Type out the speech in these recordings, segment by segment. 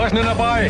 बचने न पाए।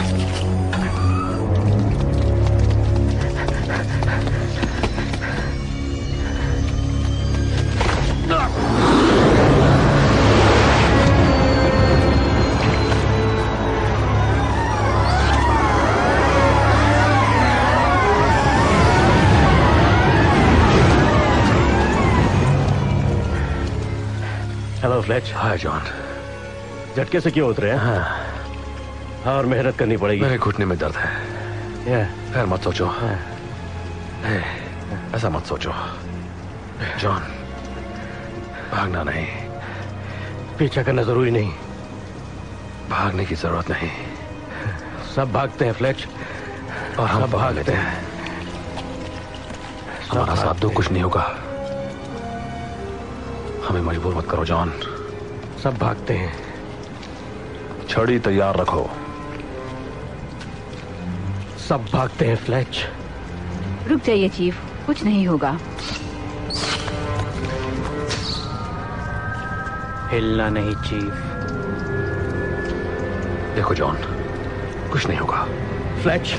Hello Fletch. Hi John. झटके से क्यों उतरे हैं? हाँ। और मेहनत करनी पड़ेगी। मेरे घुटने में दर्द है। खैर मत सोचो। ऐसा मत सोचो जॉन। भागना नहीं। पीछा करना जरूरी नहीं। भागने की जरूरत नहीं। सब भागते हैं फ्लेच। और हम भागते हैं। हमारा साथ तो कुछ नहीं होगा। हमें मजबूर मत करो जॉन। सब भागते हैं। छड़ी तैयार रखो। सब भागते हैं फ्लेच। रुक जाइए चीफ, कुछ नहीं होगा। हिलना नहीं चीफ। देखो जॉन, कुछ नहीं होगा। फ्लेच।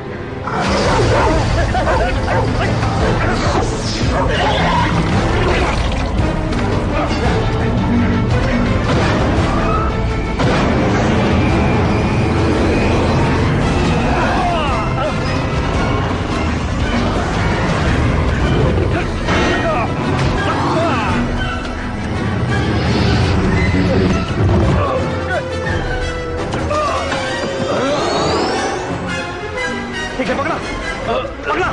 ठीक है, पकड़ा पकड़ा।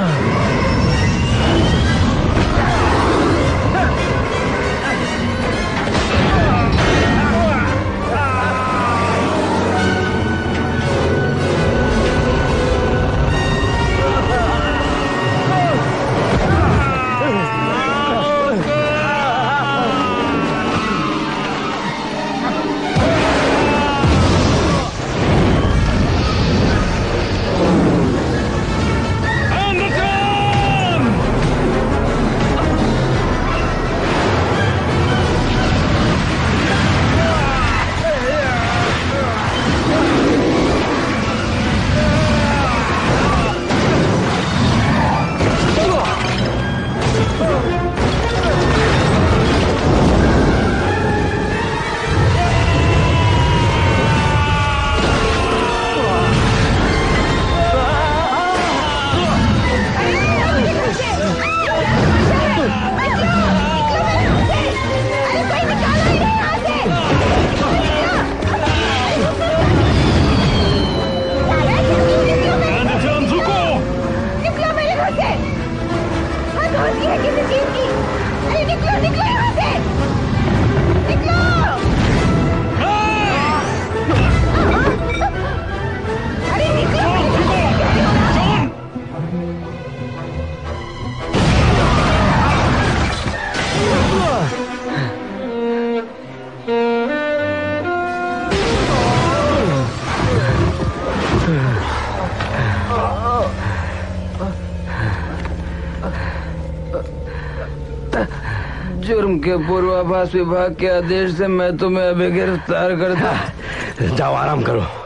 जुर्म के पूर्वाभास विभाग के आदेश से मैं तुम्हें अभी गिरफ्तार करता। जाओ आराम करो।